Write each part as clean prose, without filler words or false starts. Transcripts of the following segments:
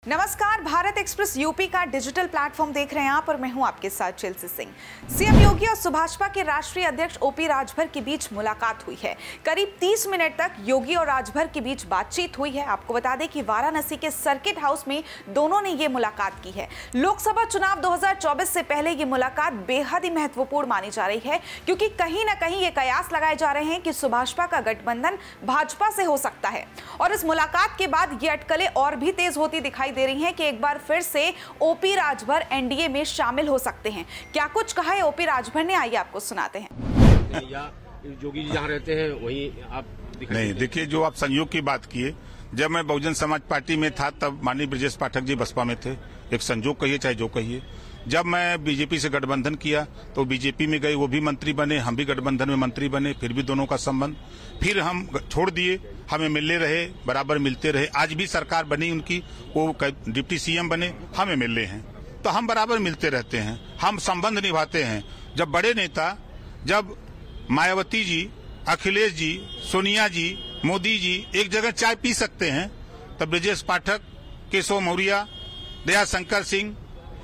नमस्कार, Bharat Express UP का digital platform देख रहे हैं आप और मैं हूं आपके साथ चेल्सी सिंह। सीएम योगी और सुभाषपा के राष्ट्रीय अध्यक्ष ओपी राजभर के बीच मुलाकात हुई है। करीब 30 मिनट तक योगी और राजभर के बीच बातचीत हुई है। आपको बता दें कि वाराणसी के सर्किट हाउस में दोनों ने ये मुलाकात की है। लोकसभा चुनाव 2024 से पहले ये मुलाकात बेहद ही महत्वपूर्ण मानी जा रही है, क्योंकि कहीं ना कहीं ये कयास लगाए जा रहे हैं कि सुभाषपा का गठबंधन भाजपा से हो सकता है। और इस मुलाकात के बाद ये अटकलें और भी तेज होती दिखाई दे रही हैं कि एक बार फिर से ओपी राजभर एनडीए में शामिल हो सकते हैं। क्या कुछ कहा है ओपी राजभर ने, आइए आपको सुनाते हैं। या योगी जी जहाँ रहते हैं वहीं आप नहीं, देखिए, जो आप संयोग की बात किए, जब मैं बहुजन समाज पार्टी में था तब माननीय ब्रजेश पाठक जी बसपा में थे। एक संयोग कहिए चाहे जो कहिए। जब मैं बीजेपी से गठबंधन किया तो बीजेपी में गए, वो भी मंत्री बने, हम भी गठबंधन में मंत्री बने, फिर भी दोनों का संबंध, फिर हम छोड़ दिए, हमें मिलते रहे, बराबर मिलते रहे। आज भी सरकार बनी उनकी, वो डिप्टी सीएम बने, हमें मिल रहे हैं, तो हम बराबर मिलते रहते हैं, हम संबंध निभाते हैं। जब बड़े नेता, जब मायावती जी, अखिलेश जी, सोनिया जी, मोदी जी एक जगह चाय पी सकते हैं, तब ब्रजेश पाठक, केशव मौर्य, दयाशंकर सिंह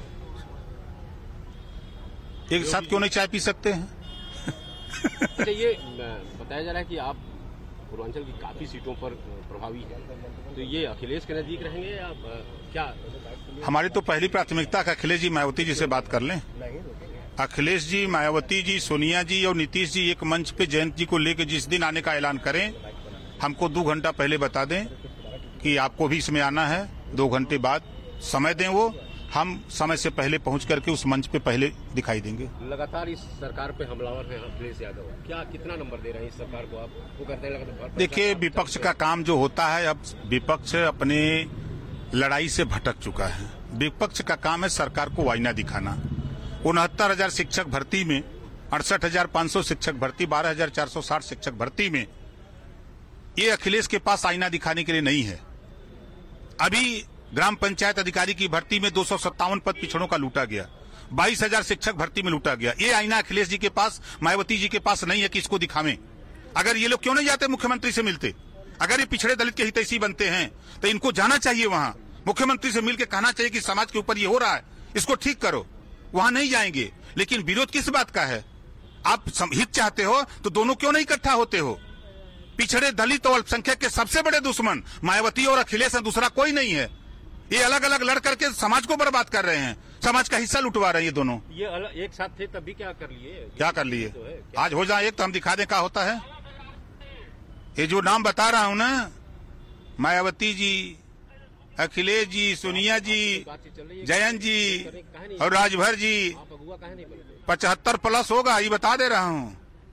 एक साथ क्यों नहीं चाय पी सकते हैं? अच्छा, ये बताया जा रहा है कि आप पूर्वांचल की काफी सीटों पर प्रभावी हैं, तो ये अखिलेश के नजदीक रहेंगे या क्या? हमारी तो पहली प्राथमिकता है अखिलेश जी मायावती जी से बात कर लें। अखिलेश जी, मायावती जी, सोनिया जी और नीतीश जी एक मंच पे जयंत जी को लेकर जिस दिन आने का ऐलान करें, हमको 2 घंटा पहले बता दें कि आपको भी इसमें आना है। 2 घंटे बाद समय दें, वो हम समय से पहले पहुंच करके उस मंच पे पहले दिखाई देंगे। लगातार इस सरकार पे हमलावर हैं अखिलेश यादव, क्या कितना नंबर दे रहे हैं इस सरकार को आप? वो कहते हैं लगातार। देखिए, विपक्ष का काम जो होता है, अब विपक्ष अपने लड़ाई से भटक चुका है। विपक्ष का काम है सरकार को आईना दिखाना। 69,000 शिक्षक भर्ती में, 68,500 शिक्षक भर्ती, 12,460 शिक्षक भर्ती में ये अखिलेश के पास आईना दिखाने के लिए नहीं है। अभी ग्राम पंचायत अधिकारी की भर्ती में 257 पद पिछड़ों का लूटा गया, 22,000 शिक्षक भर्ती में लूटा गया। ये आईना अखिलेश जी के पास, मायावती जी के पास नहीं है कि इसको दिखावें। अगर ये लोग क्यों नहीं जाते मुख्यमंत्री से मिलते? अगर ये पिछड़े दलित के हितैषी बनते हैं तो इनको जाना चाहिए, वहां मुख्यमंत्री से मिलकर कहना चाहिए कि समाज के ऊपर ये हो रहा है, इसको ठीक करो। वहां नहीं जाएंगे, लेकिन विरोध किस बात का है? आप हित चाहते हो तो दोनों क्यों नहीं इकट्ठा होते हो? पिछड़े दलित और अल्पसंख्यक के सबसे बड़े दुश्मन मायावती और अखिलेश हैं, दूसरा कोई नहीं है। ये अलग अलग लड़ करके समाज को बर्बाद कर रहे हैं, समाज का हिस्सा लुटवा रहे हैं ये दोनों। ये एक साथ थे तब भी क्या कर लिए? क्या कर लिए? आज हो जाए एक तो हम दिखा दें क्या होता है। ये जो नाम बता रहा हूं ना, मायावती जी, अखिलेश जी, सोनिया जी, जयंत जी और राजभर जी, 75 प्लस होगा, ये बता दे रहा हूँ।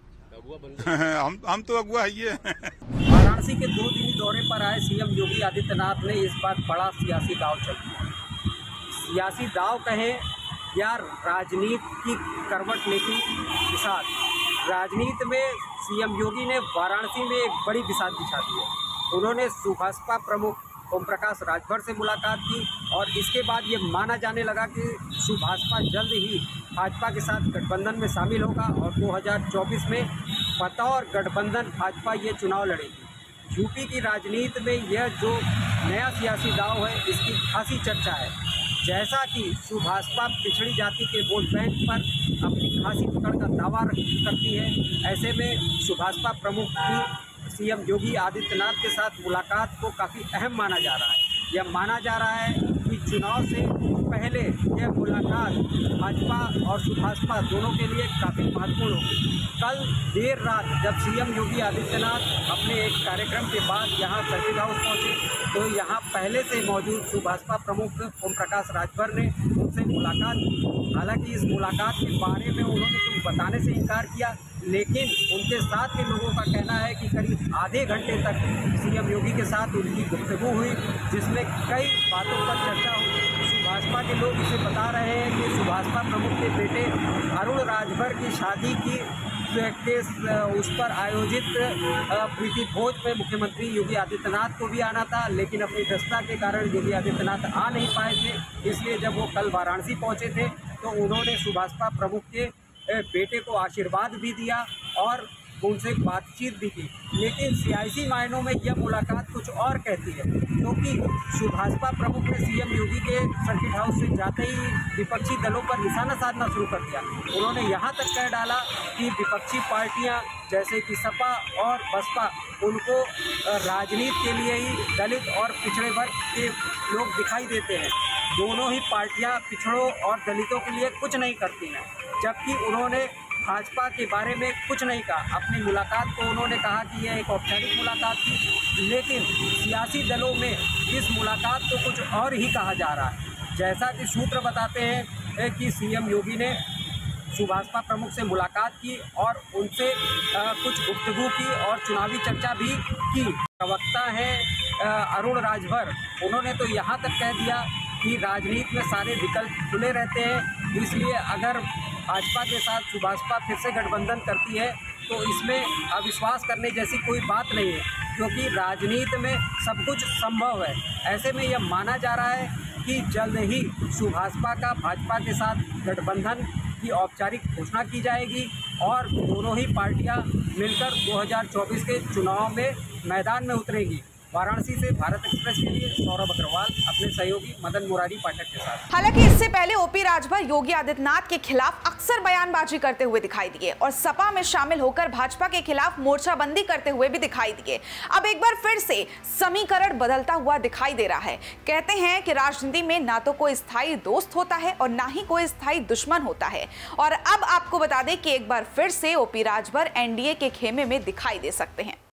हम तो अगुआ है ये। वाराणसी के 2 दिनी दौरे पर आए सीएम योगी आदित्यनाथ ने इस बार बड़ा सियासी दांव चल दिया। सियासी दांव कहें या राजनीति की करवट लेने के साथ राजनीति में सीएम योगी ने वाराणसी में एक बड़ी बिसात बिछा दी है। उन्होंने सुभाषपा प्रमुख ओम प्रकाश राजभर से मुलाकात की और इसके बाद ये माना जाने लगा कि सुभाषपा जल्द ही भाजपा के साथ गठबंधन में शामिल होगा और 2024 में बतौर गठबंधन भाजपा ये चुनाव लड़ेगी। यूपी की राजनीति में यह जो नया सियासी दांव है, इसकी खासी चर्चा है। जैसा कि सुभाषपा पिछड़ी जाति के वोट बैंक पर अपनी खासी पकड़ का दावा करती है, ऐसे में सुभाषपा प्रमुख की सीएम योगी आदित्यनाथ के साथ मुलाकात को काफ़ी अहम माना जा रहा है। यह माना जा रहा है कि चुनाव से पहले यह मुलाकात भाजपा और सुभाषपा दोनों के लिए काफ़ी महत्वपूर्ण होगी। कल देर रात जब सीएम योगी आदित्यनाथ अपने एक कार्यक्रम के बाद यहाँ सर्किट हाउस पहुँचे तो यहाँ पहले से मौजूद सुभाषपा प्रमुख ओम प्रकाश राजभर ने उनसे मुलाकात की। हालांकि इस मुलाकात के बारे में उन्होंने कुछ बताने से इनकार किया, लेकिन उनके साथ के लोगों का कहना है कि करीब आधे घंटे तक सीएम योगी के साथ उनकी गुफ्तगू हुई, जिसमें कई बातों पर चर्चा हुई। सुभाषपा के लोग इसे बता रहे हैं कि सुभाषपा प्रमुख के बेटे अरुण राजभर की शादी की उस पर आयोजित प्रीति भोज में मुख्यमंत्री योगी आदित्यनाथ को भी आना था, लेकिन अपनी व्यस्तता के कारण योगी आदित्यनाथ आ नहीं पाए थे। इसलिए जब वो कल वाराणसी पहुँचे थे तो उन्होंने सुभाषपा प्रमुख के बेटे को आशीर्वाद भी दिया और उनसे बातचीत भी की, लेकिन सियासी मायनों में यह मुलाकात कुछ और कहती है, क्योंकि भाजपा प्रमुख ने सीएम योगी के सर्किट हाउस से जाते ही विपक्षी दलों पर निशाना साधना शुरू कर दिया। उन्होंने यहाँ तक कह डाला कि विपक्षी पार्टियाँ जैसे कि सपा और बसपा, उनको राजनीति के लिए ही दलित और पिछड़े वर्ग के लोग दिखाई देते हैं। दोनों ही पार्टियां पिछड़ों और दलितों के लिए कुछ नहीं करती हैं, जबकि उन्होंने भाजपा के बारे में कुछ नहीं कहा। अपनी मुलाकात को उन्होंने कहा कि यह एक औपचारिक मुलाकात थी, लेकिन सियासी दलों में इस मुलाकात को कुछ और ही कहा जा रहा है। जैसा कि सूत्र बताते हैं कि सीएम योगी ने भाजपा प्रमुख से मुलाकात की और उनसे कुछ गुफ्तगू की और चुनावी चर्चा भी की। प्रवक्ता हैं अरुण राजभर, उन्होंने तो यहाँ तक कह दिया कि राजनीति में सारे विकल्प खुले रहते हैं, इसलिए अगर भाजपा के साथ भाजपा फिर से गठबंधन करती है तो इसमें अविश्वास करने जैसी कोई बात नहीं है, क्योंकि राजनीति में सब कुछ संभव है। ऐसे में यह माना जा रहा है कि जल्द ही भाजपा का भाजपा के साथ गठबंधन की औपचारिक घोषणा की जाएगी और दोनों ही पार्टियां मिलकर 2024 के चुनाव में मैदान में उतरेंगी। वाराणसी से भारत एक्सप्रेस के लिए सौरभ अग्रवाल अपने सहयोगी मदन मुरारी पाठक के साथ। हालांकि इससे पहले ओपी राजभर योगी आदित्यनाथ के खिलाफ अक्सर बयानबाजी करते हुए दिखाई दिए और सपा में शामिल होकर भाजपा के खिलाफ मोर्चाबंदी करते हुए भी दिखाई दिए। अब एक बार फिर से समीकरण बदलता हुआ दिखाई दे रहा है। कहते हैं कि राजनीति में ना तो कोई स्थायी दोस्त होता है और ना ही कोई स्थायी दुश्मन होता है। और अब आपको बता दें कि एक बार फिर से ओपी राजभर एनडीए के खेमे में दिखाई दे सकते हैं।